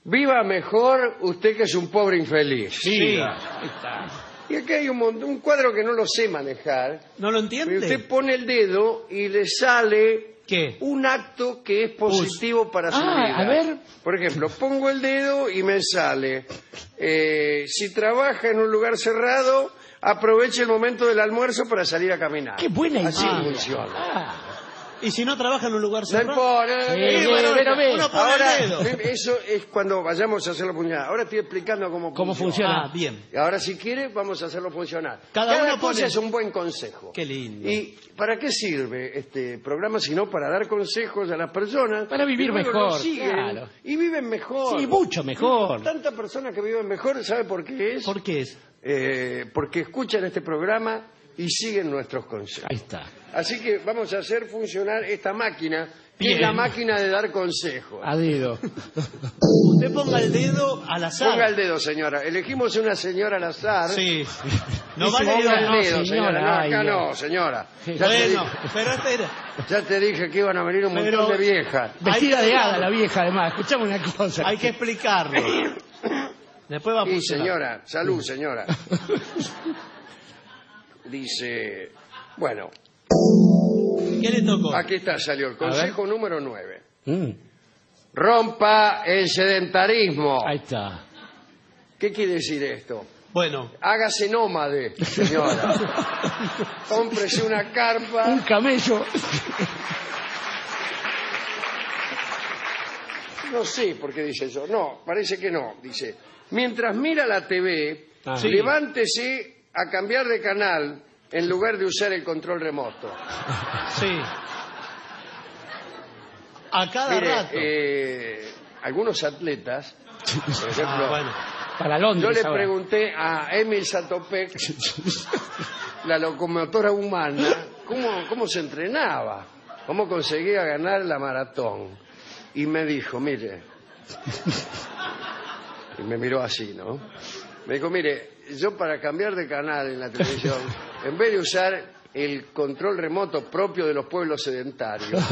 Viva mejor usted que es un pobre infeliz. Sí. Ahí está. Y aquí hay un cuadro que no lo sé manejar. ¿No lo Y entiende? usted pone el dedo y le sale ¿Qué? un acto que es positivo para su vida. a ver. Por ejemplo, pongo el dedo y me sale. Si trabaja en un lugar cerrado, aproveche el momento del almuerzo para salir a caminar. Qué buena Así idea. funciona. Ah, ¿Y si no trabaja en un lugar No cerrado? importa. pero ve. Uno pone Ahora, el dedo. eso es cuando vayamos a hacerlo funcionar. Ahora estoy explicando cómo funciona? Ah, bien. Y ahora, si quiere, vamos a hacerlo funcionar. Cada uno cosa pone- es un buen consejo. Qué lindo. ¿Y para qué sirve este programa sino para dar consejos a las personas? Para vivir que luego mejor, lo siguen claro. y viven mejor. sí, mucho mejor. Tantas personas que viven mejor, ¿sabe por qué es? ¿Por qué es? Porque escuchan este programa y siguen nuestros consejos. Ahí está. Así que vamos a hacer funcionar esta máquina, que Bien. es la máquina de dar consejos. A dedo. Usted ponga el dedo al azar. Ponga el dedo, señora. Elegimos una señora al azar. Sí. No Dice, vale Ponga el el no, dedo, señora. señora, No, ay, acá no. no, señora. Sí. Ya, Bueno, pero espera. ya te dije que iban a venir un Pero- montón de viejas. Vestida Hay que de hada explicarlo. la vieja, además. Escuchame una cosa. Hay que explicarlo. Después va a Sí, funcionar. señora. Salud, señora. Dice, bueno, ¿Qué le tocó? aquí está, salió el consejo número 9. Mm, Rompa el sedentarismo. ahí está. ¿Qué quiere decir esto? Bueno, Hágase nómade, señora. Cómprese una Un carpa. camello. No sé por qué dice eso. No, parece que no. Dice, mientras mira la TV, Ah. Sí. levántese a cambiar de canal en lugar de usar el control remoto. sí. A cada Mire, rato. algunos atletas, por ejemplo, Bueno. Para yo Londres le ahora. pregunté a Emil Satopek, la locomotora humana, cómo se entrenaba, cómo conseguía ganar la maratón. Y me dijo, mire, y me miró así, ¿no? Me dijo, mire, yo para cambiar de canal en la televisión, en vez de usar el control remoto propio de los pueblos sedentarios,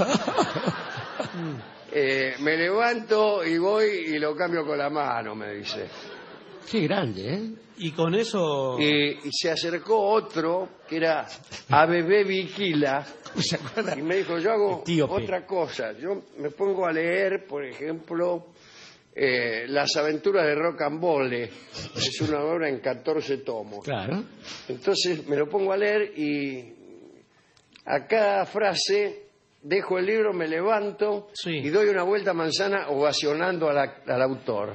me levanto y voy y lo cambio con la mano, me dice. Qué grande, ¿eh? Y con eso... Y se acercó otro que era ABB Viquila ¿Se acuerda? y me dijo, yo hago Etíope. otra cosa. Yo me pongo a leer, por ejemplo, Las aventuras de Rocambole. Es una obra en 14 tomos. Claro. Entonces me lo pongo a leer y a cada frase dejo el libro, me levanto Sí. y doy una vuelta a manzana ovacionando al autor.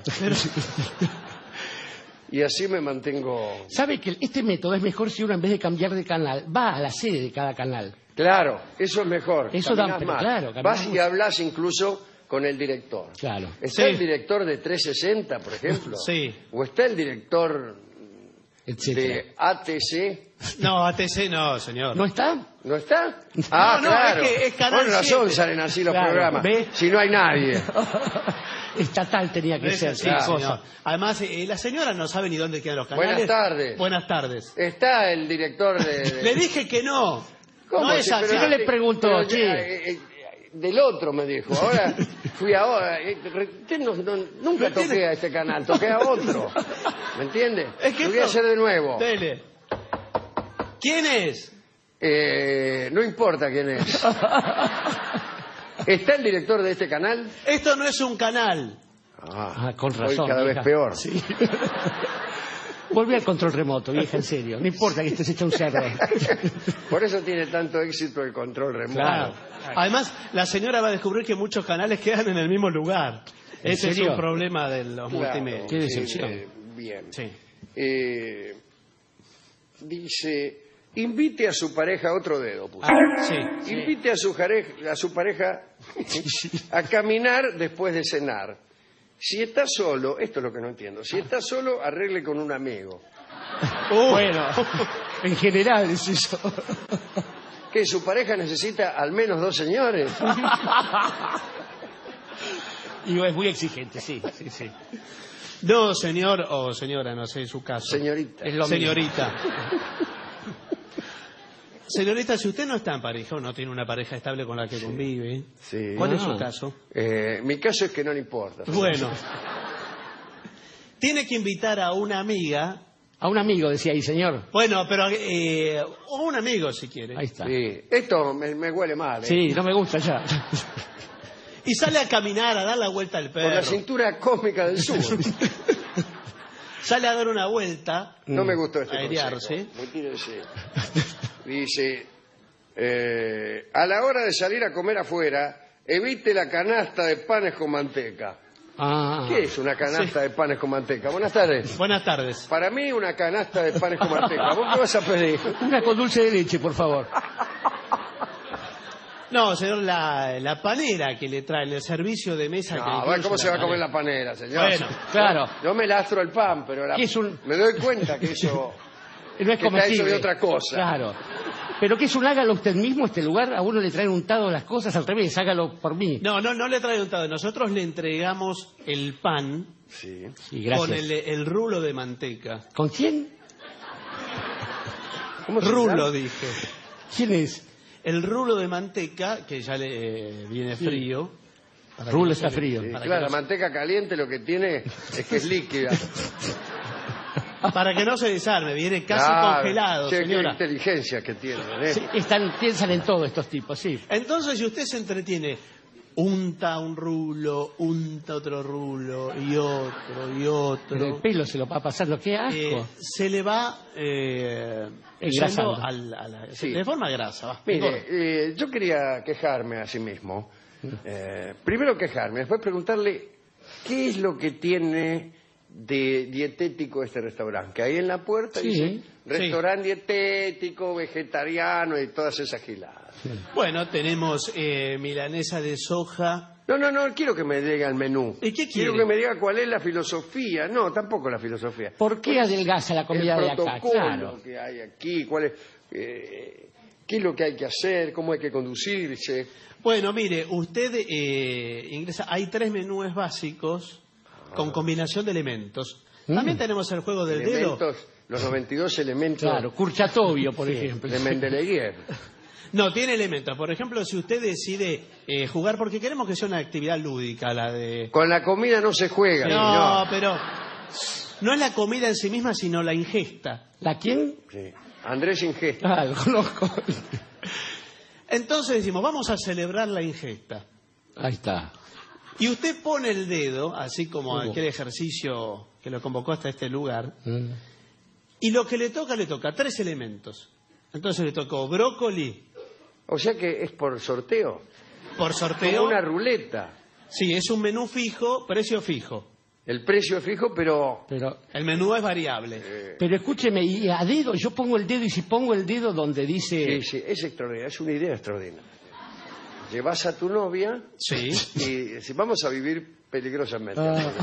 Y así me mantengo... ¿Sabe que este método es mejor si uno en vez de cambiar de canal va a la sede de cada canal? Claro, eso es mejor. Eso da- caminás pero más. claro, caminás Vas y mucho. hablas incluso con el director. Claro. ¿Está Sí. el director de 360, por ejemplo? Sí. ¿O está el director Etcétera. de ATC? No, ATC no, señor. ¿No está? ¿No está? Ah, no, claro. es que es Canal Con razón 7. salen así los Claro, programas. ¿ve? Si no hay nadie. Estatal tenía que Es ser. así, qué señor. cosa. Además, la señora no sabe ni dónde quedan los canales. Buenas tardes. Buenas tardes. Está el director de... Le dije que no. ¿Cómo? No es Sí, así. Si no le preguntó, pero, che. del otro me dijo. Ahora fui ahora. Usted nunca toqué a este canal, toqué a otro. ¿Me entiende? Es que Lo voy a esto- hacer de nuevo. Dele. ¿Quién es? No importa quién es. ¿Está el director de este canal? Esto no es un canal. Ah, con Hoy razón. cada vieja. vez peor. Sí. Volví al control remoto, vieja, en serio. No importa que estés hecha un cerdo. Por eso tiene tanto éxito el control remoto. Claro. Además, la señora va a descubrir que muchos canales quedan en el mismo lugar. ¿En Ese es serio? un problema de los Claro, multimedia. Qué decepción. Bien. Sí. Dice, invite a su pareja a otro dedo. puso. Sí. Invite a su pareja a caminar después de cenar. Si está solo, esto es lo que no entiendo, si está solo, arregle con un amigo. Bueno, en general es eso. ¿Que su pareja necesita al menos 2 señores? Y es muy exigente, sí, sí, sí. No, señor o señora, no sé, en su caso. Señorita. Es lo mismo. Señorita. Señorita, si usted no está en pareja o no tiene una pareja estable con la que convive, Sí. ¿cuál es Ah. su caso? Mi caso es que no le importa. Bueno, Tiene que invitar a una amiga. A un amigo, decía ahí, señor. Bueno, pero o un amigo si quiere. Ahí está. Sí. Esto me huele mal. Sí, no me gusta ya. Y sale a caminar, a dar la vuelta al Por la perro. cintura cósmica del sur. Sale a dar una vuelta. No me gustó este Airearse. consejo. Retírese. Dice, a la hora de salir a comer afuera, evite la canasta de panes con manteca. Ah. ¿Qué es una canasta de panes con manteca? Buenas tardes. Buenas tardes. Para mí una canasta de panes con manteca. ¿Vos qué vas a pedir? Una con dulce de leche, por favor. No, señor, la panera que le trae, el servicio de mesa que le No, incluye ¿cómo se va a comer panera. la panera, señor? Bueno, Claro. Yo me lastro el pan, pero ¿Qué es un- me doy cuenta que eso... No es Que está comestible. hecho de otra cosa. Claro. Pero que es un hágalo usted mismo este lugar. A uno le traen untado las cosas al revés. Hágalo por mí. no le trae untado. Nosotros le entregamos el pan Sí. Sí, gracias. con el rulo de manteca. ¿Con quién? ¿Cómo se Rulo, llama? dije. ¿Quién es? El rulo de manteca, que ya le viene frío. para que Rulo no está se le- frío. Sí, para que claro, no la se- manteca caliente lo que tiene es que es líquida. Para que no se desarme, viene casi Claro. congelado, Che, qué señora. inteligencia que tienen, ¿eh? Sí, piensan en todo estos tipos, sí. Entonces, si usted se entretiene, unta un rulo, unta otro rulo, y otro, y otro. Pero el pelo se lo va pasando. ¡Qué asco! Se le va Engrasando. Sí. de forma grasa. Va. Mire, yo quería quejarme a sí mismo. Primero quejarme, después preguntarle qué es lo que tiene de dietético este restaurante. Que ahí en la puerta Sí, dice sí. restaurante dietético, vegetariano y todas esas giladas. Bueno, tenemos milanesa de soja. No, quiero que me diga el menú. ¿Y qué Quiero quiere? que me diga cuál es la filosofía. No, tampoco la filosofía. ¿Por qué adelgaza la comida el de acá? protocolo Claro. que hay aquí, cuál es, qué es lo que hay que hacer, cómo hay que conducirse. Bueno, mire, usted ingresa. Hay 3 menús básicos con combinación de elementos. También tenemos el juego del dedo. Elementos, los 92 elementos Claro, Kurchatovio, por ejemplo. de Mendeleev. No, tiene elementos. Por ejemplo, si usted decide jugar, porque queremos que sea una actividad lúdica, la de... Con la comida no se juega, No, señor. pero no es la comida en sí misma, sino la ingesta. ¿La quién? Sí. Andrés Ingesta. Ah, lo conozco. Entonces decimos, vamos a celebrar la ingesta. Ahí está. Y usted pone el dedo, así como aquel ejercicio que lo convocó hasta este lugar, y lo que le toca 3 elementos. Entonces le tocó brócoli O sea que es por sorteo. por sorteo. Como una ruleta. Sí, es un menú fijo, precio fijo. El precio es fijo, pero El menú es variable. Pero escúcheme, y a dedo, yo pongo el dedo y si pongo el dedo donde dice... sí, es extraordinario, es una idea extraordinaria. Llevas a tu novia Sí. y si vamos a vivir peligrosamente.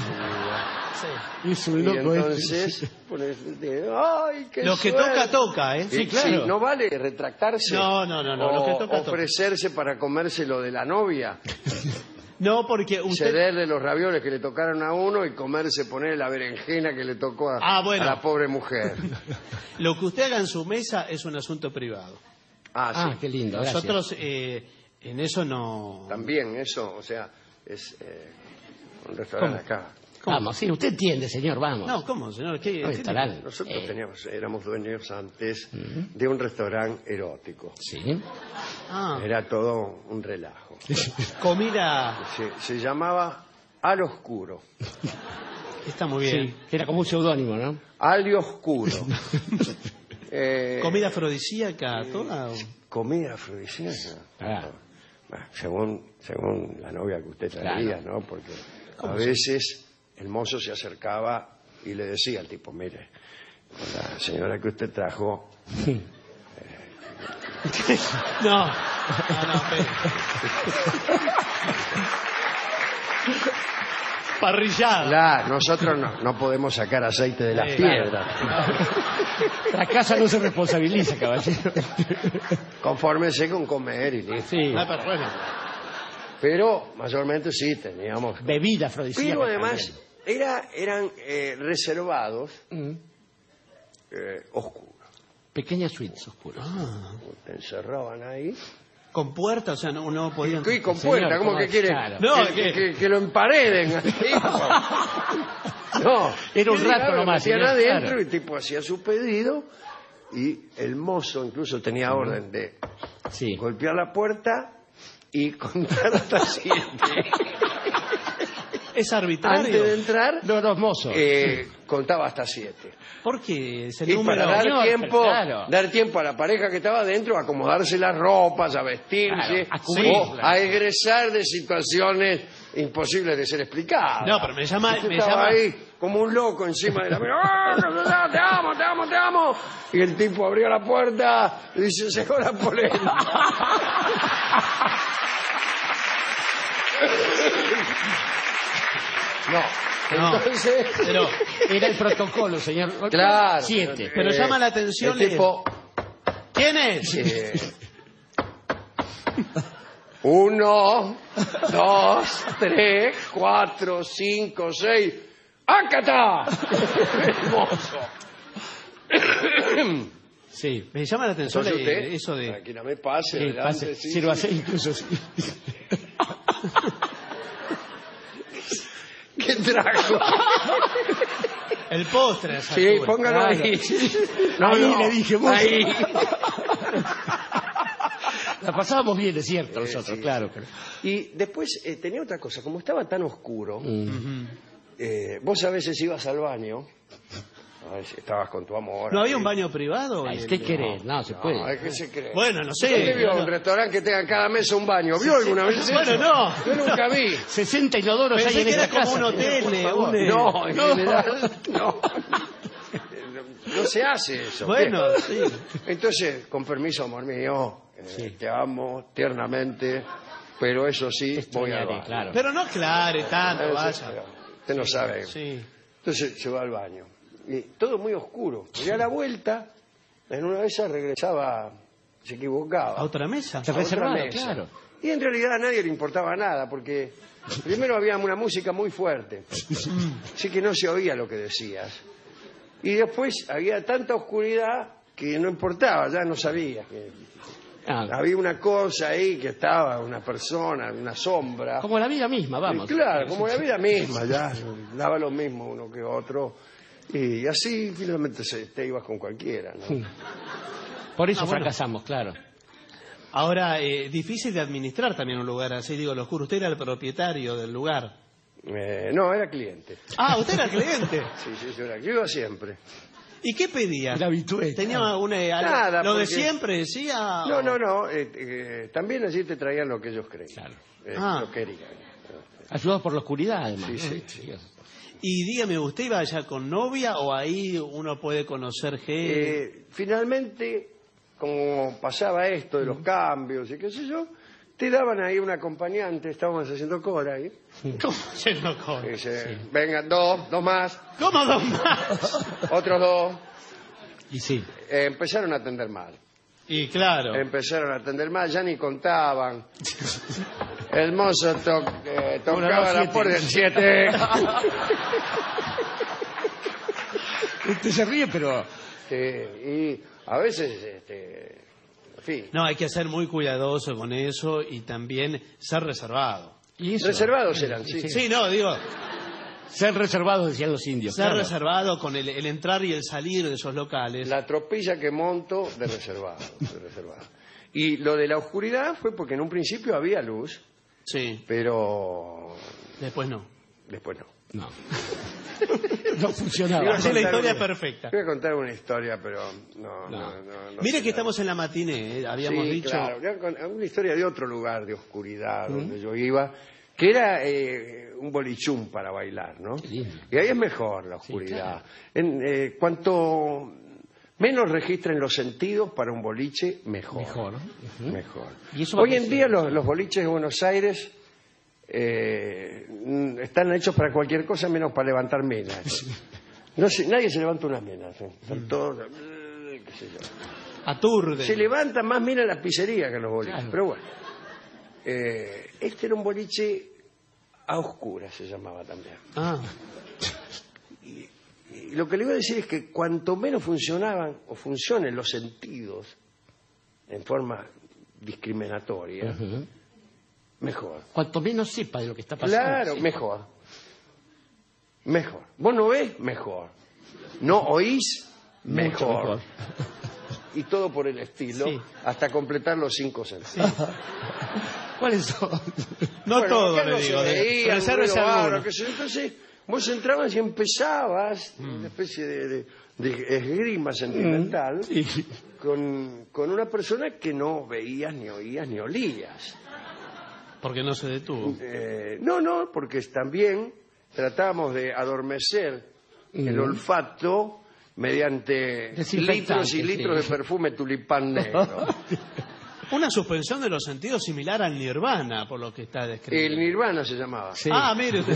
Es Y un loco entonces pones el dedo. ¡Ay, qué Lo que suerte! toca, ¿eh? Sí, claro. no vale retractarse. No, lo que toca, toca. ofrecerse para comérselo de la novia. No, porque usted... Cederle los ravioles que le tocaron a uno y comerse, poner la berenjena que le tocó a la pobre mujer. Lo que usted haga en su mesa es un asunto privado. Ah, Sí. qué lindo, gracias. Nosotros en eso no... También eso, o sea, es un restaurante acá. Vamos, sí, usted entiende, señor, vamos. No, ¿cómo, señor? ¿Qué Restaurante. Nosotros éramos dueños antes de un restaurante erótico. Sí. Ah, Era todo un relajo. comida... Se llamaba Al Oscuro. Está muy bien. Sí, que era como un seudónimo, ¿no? Al Oscuro. ¿Comida afrodisíaca toda? Comida afrodisíaca. Ah. Bueno, según la novia que usted traía, Claro. ¿no? Porque a veces el mozo se acercaba y le decía al tipo, mire, la señora que usted trajo... No, espere. Parrillada. Claro, nosotros no podemos sacar aceite de las Sí, piedras. La casa no se responsabiliza, caballero. Confórmese con comer y listo. Sí. Ah, pero bueno. Pero mayormente sí teníamos... Bebida afrodisíaca. Pero además eran reservados oscuros. Pequeñas suites oscuras. Te encerraban ahí. Con puerta, o sea, no podían... Y con Señor, puerta, ¿cómo ¿cómo que es? quiere? Claro. No, que lo empareden. No, Era un rato lo nomás, metían señor, adentro claro. y el tipo hacía su pedido y el mozo incluso tenía orden de Sí. golpear la puerta y contar hasta 7. Es Antes de arbitrario. entrar, Los mozos. contaba hasta 7. Porque es el Y número. para Claro. dar tiempo a la pareja que estaba adentro a acomodarse las ropas, a vestirse, Claro, a cubrir, o claro. a egresar de situaciones imposibles de ser explicadas. No, pero me llama. Usted Me estaba llama... ahí como un loco encima de la mesa. ¡Ah, te amo, te amo, te amo! Y el tipo abrió la puerta y dice, se la polenta. No. No. Entonces, Pero, Era el protocolo, señor. claro. 7. Pero llama la atención El tipo, ¿quién es? 1, 2, 3, 4, 5, 6. ¡Ácata! Hermoso. Sí. Me llama la atención Entonces usted, eso de. aquí no me pase, Sí, adelante, pase. sí, Sí, lo sí. hace incluso. Sí. ¿Qué trajo? El postre. a esa Sí, altura. póngalo Claro. ahí. Ahí le dije, vos. Ahí. La pasábamos bien, es cierto, nosotros, sí, claro. sí. Pero... Y después tenía otra cosa, como estaba tan oscuro, Mm. vos a veces ibas al baño, a veces estabas con tu amor. ¿No había un ahí. baño privado? Ay, ¿qué querés? No, se puede. No, ¿qué se cree? Bueno, no sé. ¿Dónde vio no. un restaurante que tenga cada mesa un baño? ¿Vio alguna vez eso? Bueno, no. Yo nunca vi. 60 inodoros hay Pensé en que esta era como casa. un hotel. Por favor. No, en general, no. No se hace eso. Bueno, sí. Entonces, con permiso, amor mío, te amo tiernamente, pero eso sí, voy al Extrañaré, baño. claro. Pero no aclare tanto, vaya. Usted no sabe. Sí. Entonces se va al baño. Y todo muy oscuro. Y a la vuelta, en una de esas regresaba, se equivocaba. ¿A otra mesa? a otra reservado, mesa. claro. Y en realidad a nadie le importaba nada, porque primero había una música muy fuerte, así que no se oía lo que decías. Y después había tanta oscuridad que no importaba, ya no sabía. Ah, Había una cosa ahí que estaba, una persona, una sombra. como la vida misma, vamos. Y claro, como la vida misma, ya daba lo mismo uno que otro. Y así finalmente te ibas con cualquiera, ¿no? Por eso bueno. fracasamos, claro. Ahora, difícil de administrar también un lugar así, digo, lo juro. Usted era el propietario del lugar. No, era cliente. Ah, usted era cliente. Sí, yo iba siempre. ¿Y qué pedía? La habitué. ¿Tenía alguna... Nada, lo de porque- siempre decía? No, o- no. También allí te traían lo que ellos creían. Claro. Ah. Lo querían. Ayudado por la oscuridad, además. Sí. Y dígame, ¿usted iba allá con novia o ahí uno puede conocer gente? Finalmente, como pasaba esto de los cambios y qué sé yo, te daban ahí un acompañante, estábamos haciendo cola ahí. ¿Cómo se lo come? Y dice, vengan, dos más, ¿Cómo dos más? otros 2. Y sí. Empezaron a atender mal. Y claro. Empezaron a atender mal, ya ni contaban. El mozo tocaba Una, la dos, puerta del 7. Usted se ríe, pero... Y a veces, en fin, No, hay que ser muy cuidadoso con eso y también ser reservado. ¿Y eso? reservados eran, sí. Sí, no, digo, Ser reservados, decían los indios. ser claro. reservado con el entrar y el salir de esos locales. La tropilla que monto de reservado, Y lo de la oscuridad fue porque en un principio había luz, Sí, pero después no. después no. No. No funcionaba. Iba a Así la contar historia es una- perfecta. Voy a contar una historia, pero no. Mire sé que estamos nada. en la matiné, habíamos Sí, dicho. claro. Voy a contar una historia de otro lugar de oscuridad donde yo iba, que era un bolichún para bailar, ¿no? lindo. Y ahí es mejor la oscuridad. Cuanto menos registren los sentidos para un boliche, mejor. Mejor. Mejor. Y eso va Hoy en día creciendo. los boliches de Buenos Aires están hechos para cualquier cosa menos para levantar menas. No sé, nadie se levanta unas menas. Están todos, qué sé yo. Aturde. Se levantan más minas en la pizzería que en los boliches. Claro. Pero bueno. Este era un boliche a oscuras, se llamaba también. Ah, Y lo que le voy a decir es que cuanto menos funcionaban o funcionen los sentidos en forma discriminatoria, mejor. Cuanto menos sepa de lo que está pasando. Claro, Sí. mejor. mejor. Vos no ves, mejor. No oís, mejor. Y todo por el estilo, Sí. hasta completar los 5 sentidos. ¿Cuáles son? No Bueno, todo, acá le no digo. se veía, Resérvese ruido bárbaro, alguno. qué sé yo. Entonces, vos entrabas y empezabas una especie de esgrima sentimental con una persona que no veías, ni oías, ni olías. Porque no se detuvo. No, porque también tratamos de adormecer el olfato mediante Desinfectante, litros y litros de perfume tulipán negro. Una suspensión de los sentidos similar al nirvana, por lo que está El describiendo. Nirvana se llamaba. Sí. Ah, mire usted.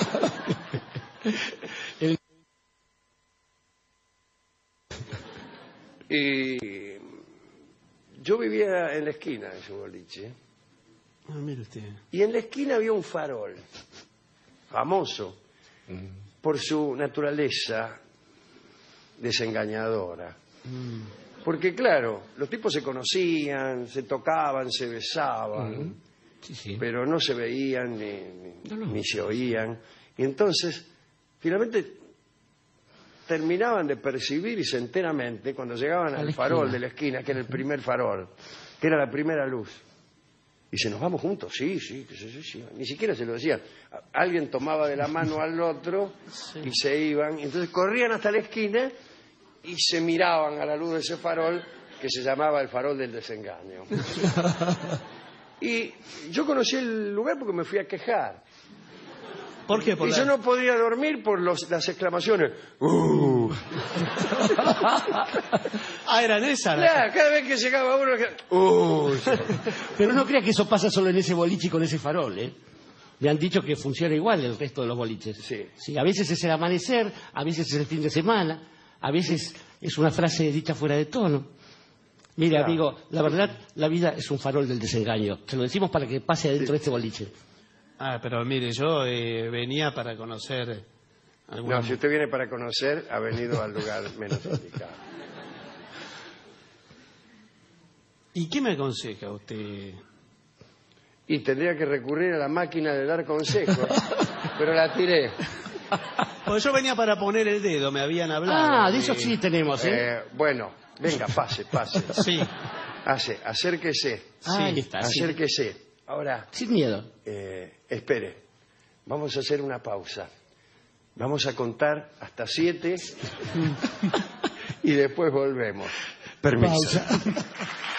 Y yo vivía en la esquina de ese boliche. Ah, mire usted. Y en la esquina había un farol, famoso por su naturaleza desengañadora. Porque claro, los tipos se conocían, se tocaban, se besaban, Sí, sí. pero no se veían ni se oían. Y entonces, finalmente, terminaban de percibirse enteramente cuando llegaban al farol de la esquina, que era el primer farol, que era la primera luz. Dice, ¿nos vamos juntos? Sí. Ni siquiera se lo decían. Alguien tomaba de la mano al otro y se iban. Y entonces corrían hasta la esquina y se miraban a la luz de ese farol que se llamaba el farol del desengaño. Y yo conocí el lugar porque me fui a quejar. ¿Por qué? Y yo no podía dormir por las exclamaciones. Ah, eran esas. Claro, cada vez que llegaba uno... Pero no crea que eso pasa solo en ese boliche y con ese farol, ¿eh? Me han dicho que funciona igual el resto de los boliches. Sí. A veces es el amanecer, a veces es el fin de semana, a veces es una frase dicha fuera de tono. Mire, Claro. amigo, la verdad, la vida es un farol del desengaño. Se lo decimos para que pase adentro de este boliche. Ah, pero mire, yo venía para conocer alguna... No, si usted viene para conocer, ha venido al lugar menos indicado. ¿Y qué me aconseja usted? Y tendría que recurrir a la máquina de dar consejos, pero la tiré. Pues yo venía para poner el dedo, me habían hablado. Ah, de eso sí tenemos, ¿eh? Bueno, venga, pase. Sí. Acérquese. Ahí está, sí. Acérquese. Ahora, Sin miedo. espere. Vamos a hacer una pausa. Vamos a contar hasta 7 y después volvemos. Permiso. Pausa.